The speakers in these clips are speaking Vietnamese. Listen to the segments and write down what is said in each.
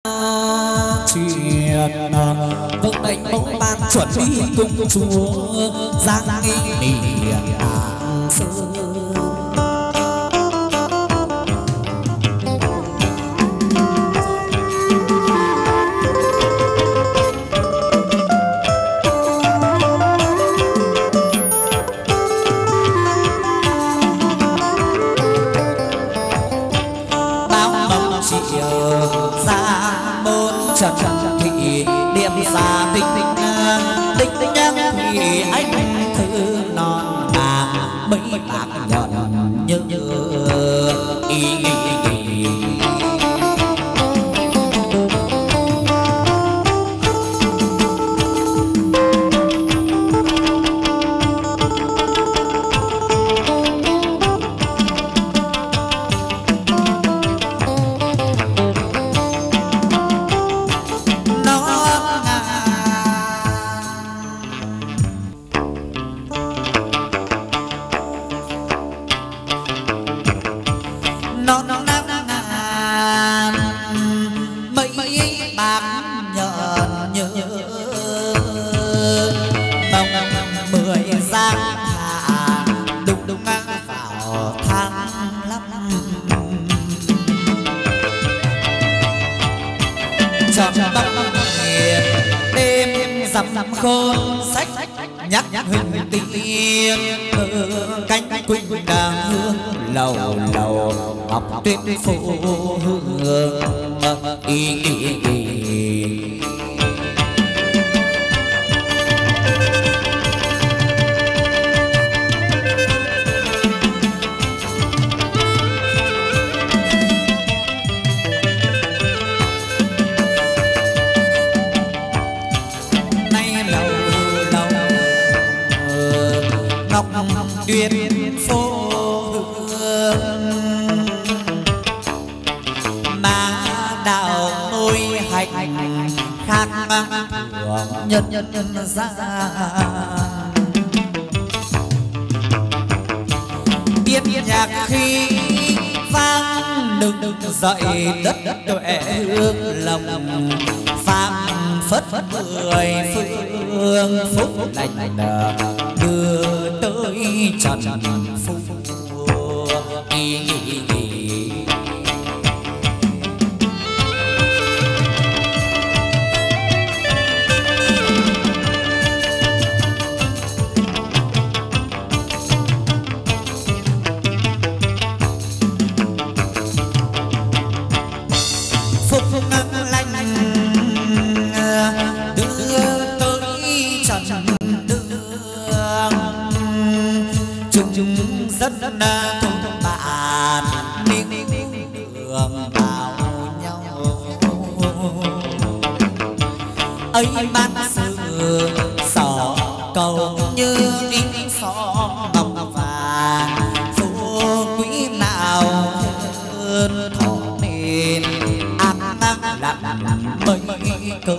chuyện vâng đánh mẫu ban chuẩn đi cùng chúa giang nghi miền sơn. Gia tinh tinh nhắc thì anh thư non mấy bạc nhận như ý dặm khôn sách nhắc huynh tiên cánh quỳnh đàng hương lầu lầu ngọc tuyết phủ hương y tuyên phố hương má đạo môi hành khác nhân ra tiên nhạc khi vang đừng dậy đất tuệ hương lòng phàm phất mười phương phúc lành đưa tới trần phúc dân thôn bạn ninh đường bảo nhau ấy ban sự sỏ cầu như in xó ngọc vàng phú quý nào hơn thọ nên ăn lặn mấy cơ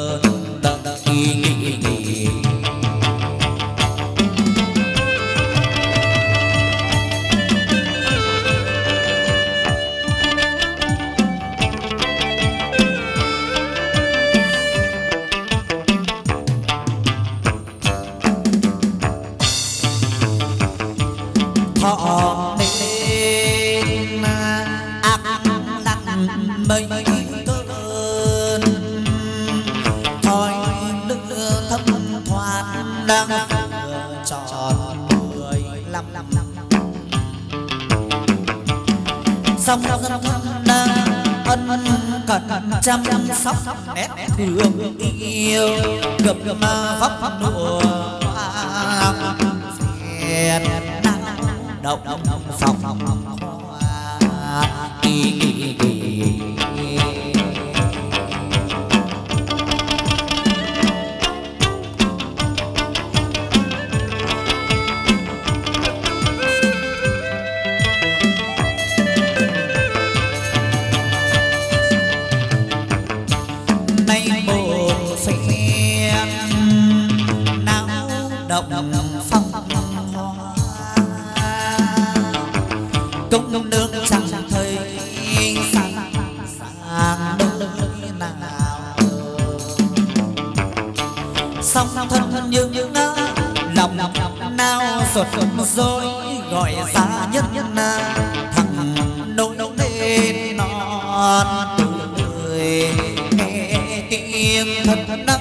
thọ nên ác lặn mây cơn thôi nước thấm thoát đang tròn 15 sông đang ân cần chăm sóc nét thương yêu gặp vấp nụ phiền động phòng nay một phen náo động phong công nước chẳng thấy sang nơi song thân như lòng nào sột dối gọi xa nhất thằng nỗi lên non người nghe tiếng thân nắng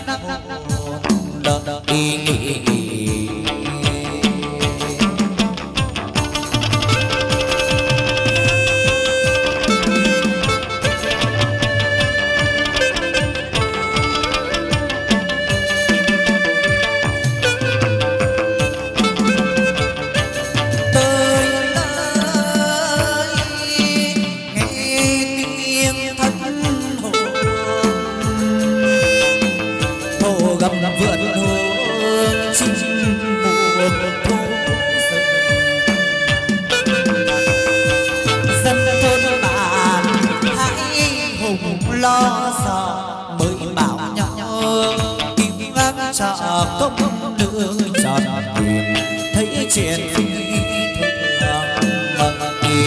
lo sợ mới bảo nhau kim ngác chợ công đường tròn thấy chuyện phi thường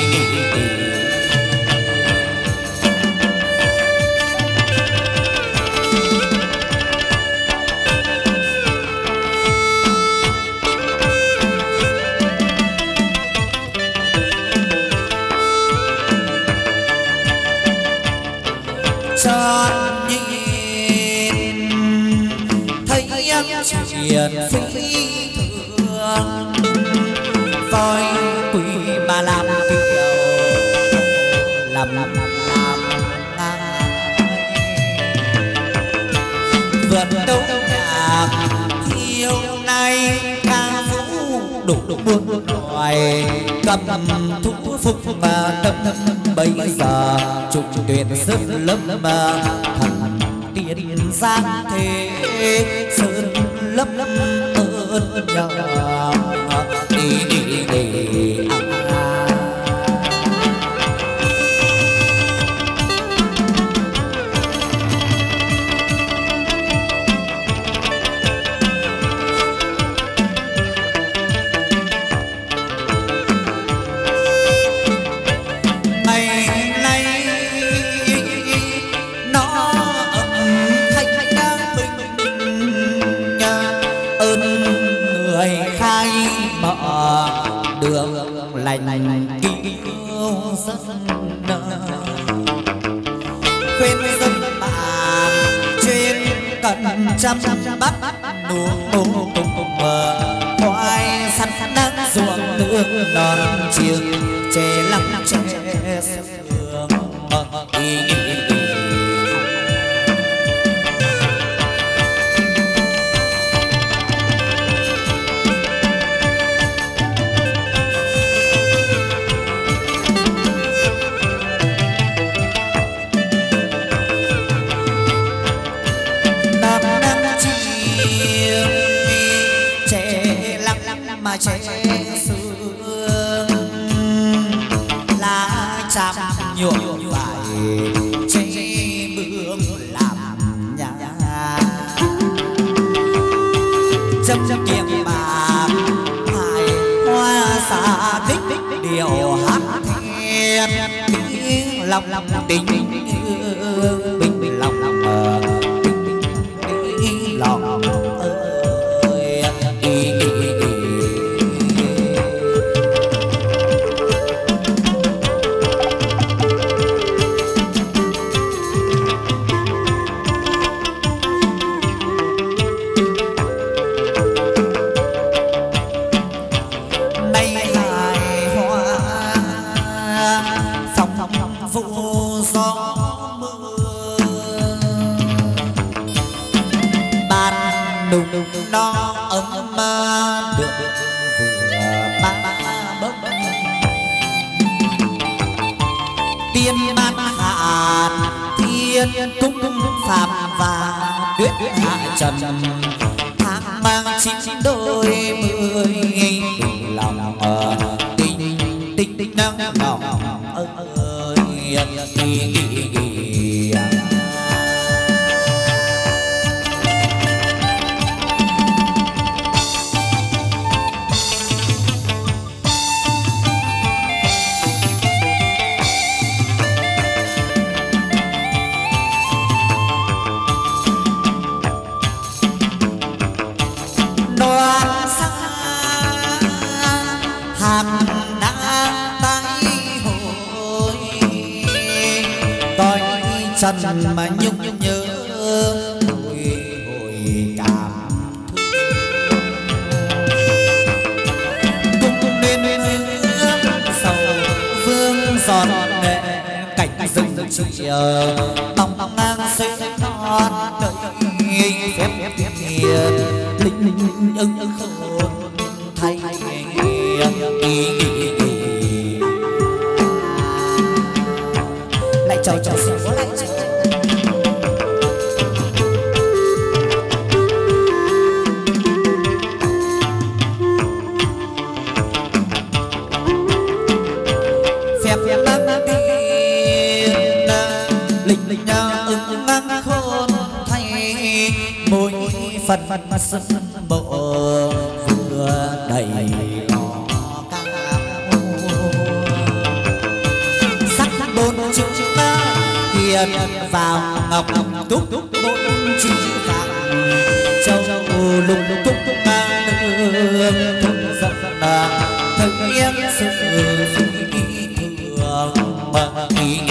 tròn nhìn thấy em chuyện phi thường voi quỷ mà làm điều làm vườn đâu nhạc yêu này ca vũ đủ buồn loài cầm thú phục mà đâm bây giờ trục tuyển rất lâm mà thần tiên giang thế sơn lâm ơn nhau đi đường lành yêu rất quên dân bà chuyên cận chăm bắt nụ khoai sắn nắng ruộng nước non chiêng chè lắm chè sương mà trẻ sương lá chạm nhuộm vải chế bướm làm nhà châm kiềm bạc hài hoa xà tích điều hát then tiếng lòng tình bình lòng lòng nó ấm được vừa ba bốc tiên ban hạ thiên cung phạm và tuyết hạ trần tháng mang chín đôi mươi lòng tình nắng lòng ơi trần mà nhung nhớ hồi cảm cũng nên sầu vương giòn nệ cảnh rừng chiều bóng ngang xinh non đợi phép hiền linh ưng khôn thay lại chào chào số lại phép lăng biên lịch lịch ưng ngang khôn thay mỗi phần sân bộ vừa đầy hiền vào ngọc túc bốn chữ vàng châu lục túc mang đường thông dẫn thân yên sự thường mà ý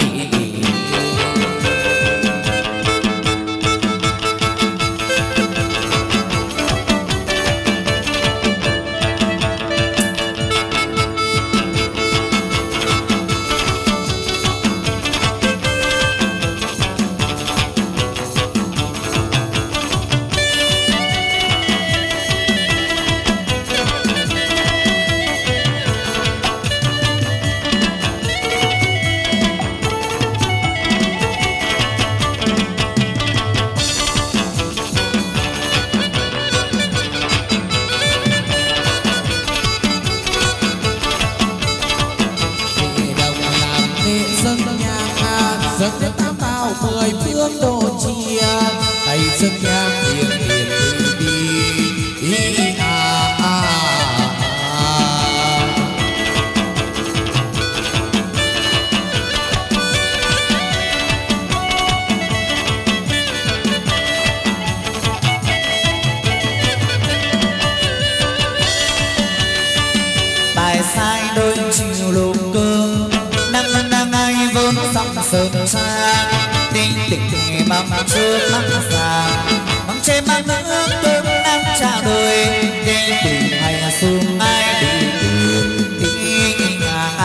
dân nhang hiền hiền đi bài sai đôi chiều lục cơ năng ai vốn sóng sơn xa tình tình mong chưa mong già mong trên mang nước cơm đang trao đời tình tình hay xuống ai đi tình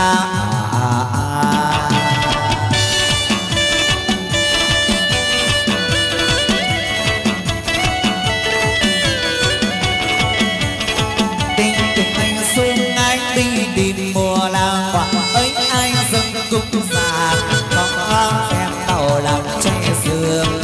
tình hay xuống ai đi tìm mùa là quả ấy ai dâng cung già có em tàu làm che giường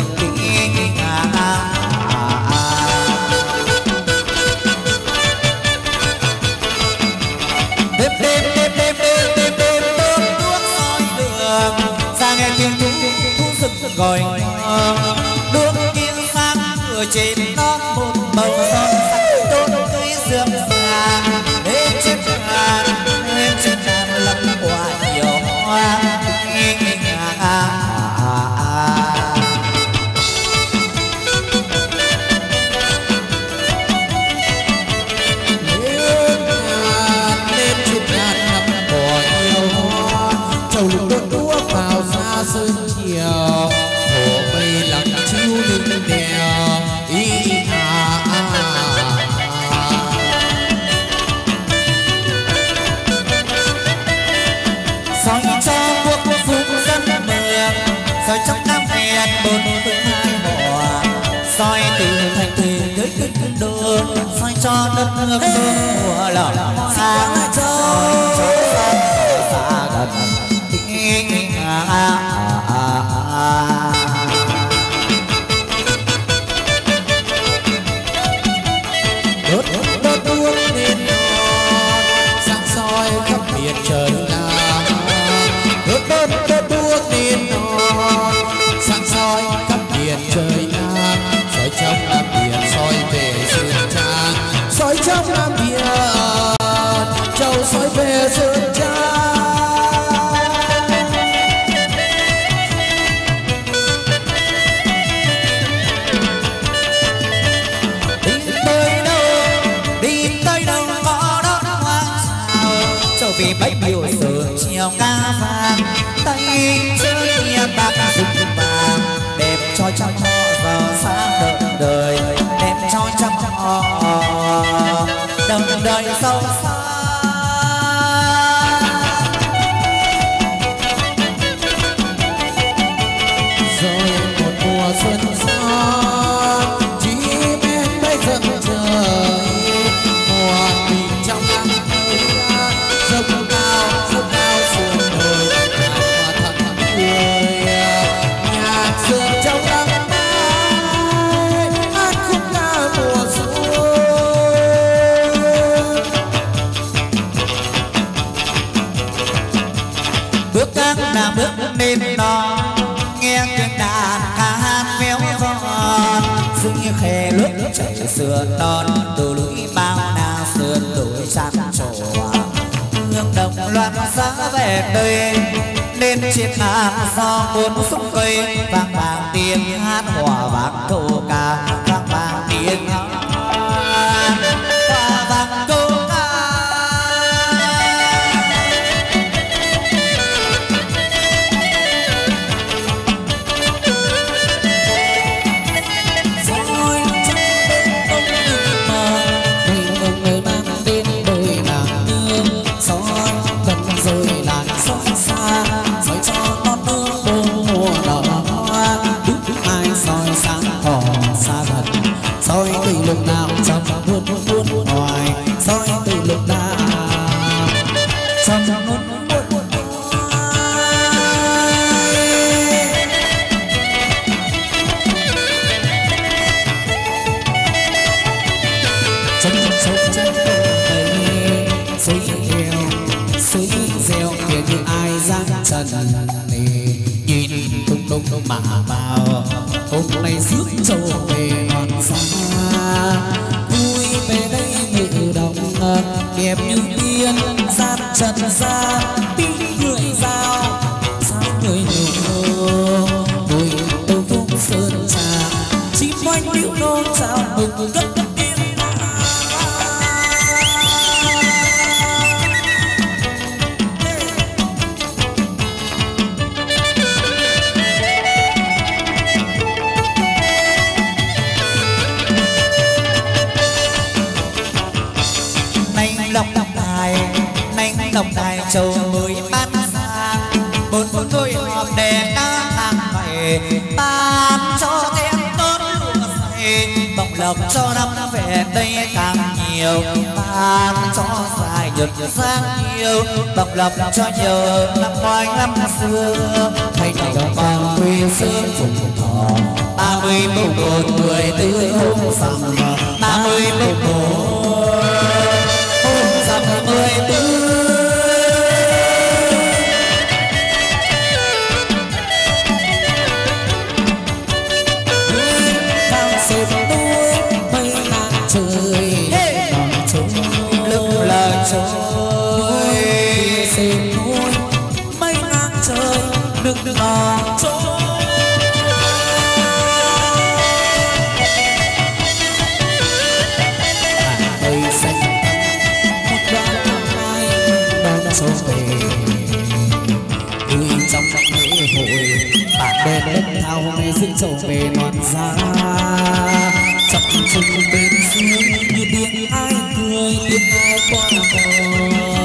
đêm đuốc soi đường ra nghe tiếng thú rực gọi đuốc kia sáng ở trên non một màu son sắc đốt cây rượm già lên trên tràn lắm quả nhiều hoa sơn chiều hồ mây lặng chiếu lưng đèo soi cho quốc phúc dân mường soi trong năm hẹn bốn phương hai mùa soi từ thành thị tới kinh đô soi cho đất nước mùa lọ xa châu xa gần đốt đuốc lên non sáng soi khắp miền trời Nam đốt đuốc lên non sáng soi khắp miền trời Nam soi trong Nam Biển soi về Sơn Trang soi trong Nam Biển châu soi về Sơn Trang. vì bách biểu sớm chiều ca vàng tay chơi bạc dùng vàng đẹp cho trăm họ giàu sang đời đời, đẹp cho trăm họ đời đời giàu sang. Rồi một mùa xuân sang chỉ bên bay dần trời, mùa tình trong nắng dốc cao sương đồi hoa thật tươi, nhạc sương trong nắng mai hát khúc ca mùa xuân. Bước các nàng bước lên non, nghe tiếng đàn ca hát véo von, sương như khe lướt chảy sườn non, từ núi bao na sườn đồi tràn trổ, hương đồng loan giá về đây lên trên hàng do cuốn xúc cây, vang vang tiếng hát hòa vang thô ca, vang vang tiếng hát hòa vang thô ca. Soi từ lúc nào trong buồn buồn hoài, soi từ lúc nào trong buồn buồn chân sâu chân cây suối reo kia như ai giang trần này, nhìn tung tung mà vào hôm nay rước trâu về non xa, vui về đây ngự đồng đẹp như tiên gian trần gian, tiếng người giao sao người nhủ vui tôi cũng sơn trà, chim oanh điệu nô chào mừng cất tiếng đồng đài châu mới ban ra, bốn đôi hòm đèn đã hàng ngày ban cho thêm tốt lúa dày, bọc lộc cho năm về đây càng nhiều, ban cho dài nhật sang nhiều, bọc lộc cho nhiều năm ngoái năm xưa, thay ngày đồng bằng quê xưa vùng thọ 30 mùng 1 14 hôm rằm, 30 mùng 1 hôm rằm 14. Đừng trôi cây xanh một đoạn mai đón trôi về, vui trong lễ hội bạn bè đất thao ngày dựng trâu về non xa, chập chừng bên dưới như tiếng ai cười tiếng ai qua bờ.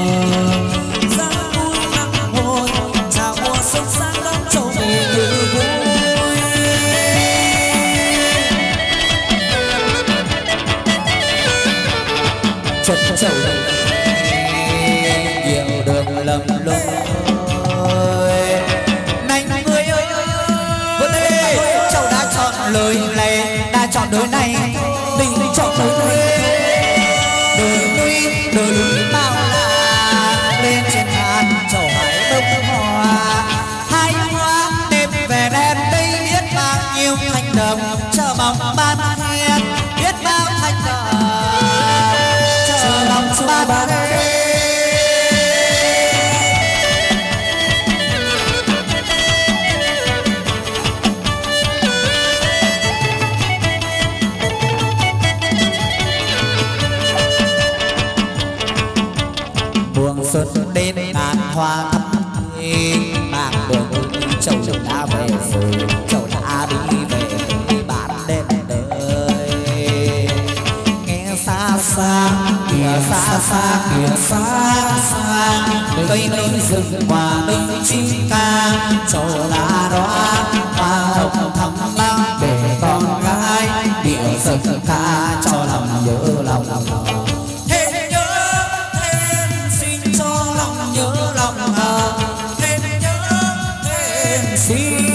Chật chậu nhiều đường lầm lối, này người ơi vừa đây cháu đã chọn lời này, đã chọn đôi này tình chọn đôi này, đôi núi bao la lên trên ngàn chậu hải bông hoa, hai hoa đêm về đêm đây biết bao nhiêu thanh đồng chờ mong ban hiền, biết bao thanh đồng ba buông xuân đến ngàn hoa thắm tươi, mang buồn trầu đã về rồi, trầu xa kìa xa cây núi rừng hòa đinh chim ca trầu lá đóa hoa hồng thắm lăng để con gái điệu dâng ca cho lòng nhớ lòng thêm nhớ thêm xin cho lòng nhớ lòng thêm nhớ thêm xin.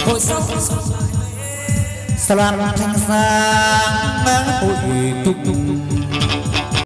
Loan thanh sang bụi cúc